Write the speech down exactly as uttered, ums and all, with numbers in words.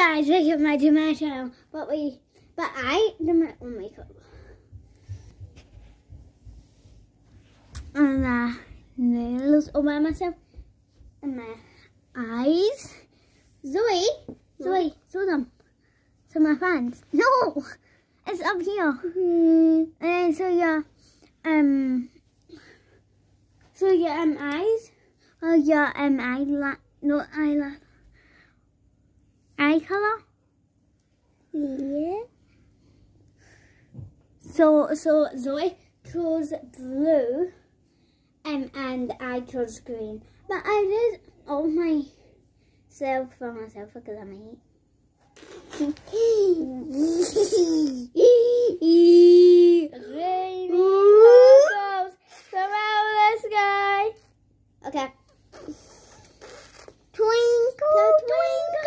Guys, look at my tomato. But we, but I did my own makeup. And uh, nails all by myself. And my eyes. Zoe, Zoe, show them. So my fans. No, it's up here. Mm-hmm. And then so your um, so your um eyes. Oh, your um eyelash, no eyelash. Eye color? Yeah. So, so Zoe chose blue um, and I chose green. But I did all myself for myself because I'm eight. Rainy photos from out the sky. Okay. Twinkle, twinkle.